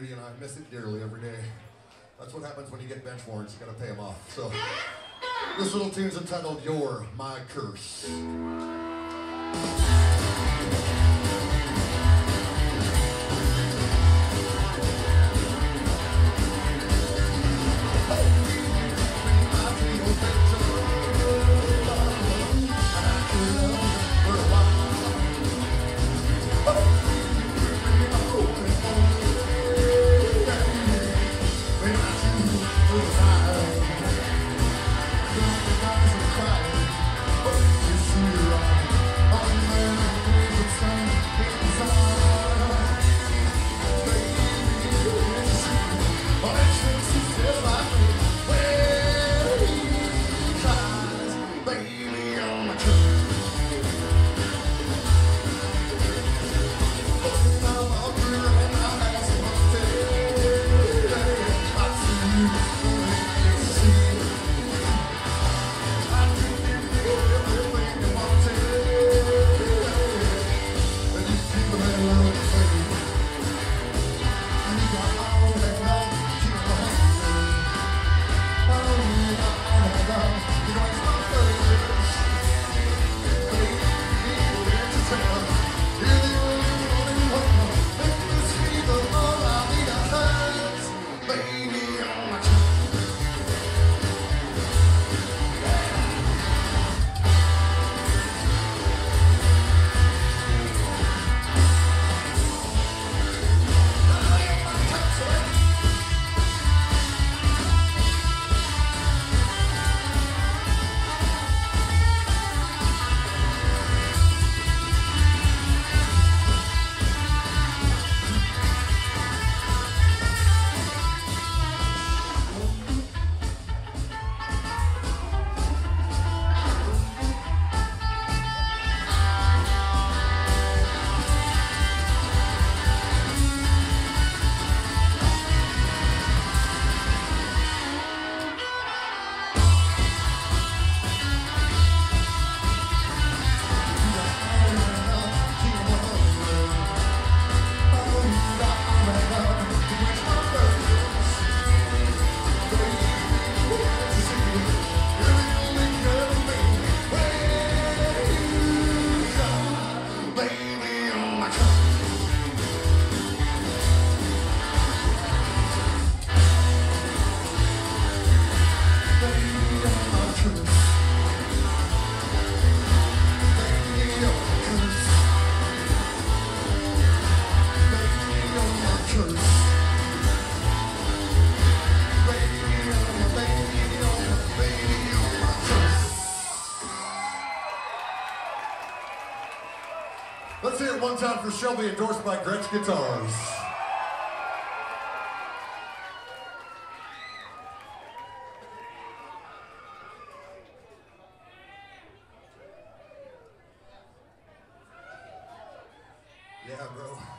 duty, and I miss it dearly every day. That's what happens when you get bench warrants. You gotta pay them off. So this little tune's entitled "You're My Curse." Let's hear it one time for Shelby, endorsed by Gretsch Guitars. Yeah, bro.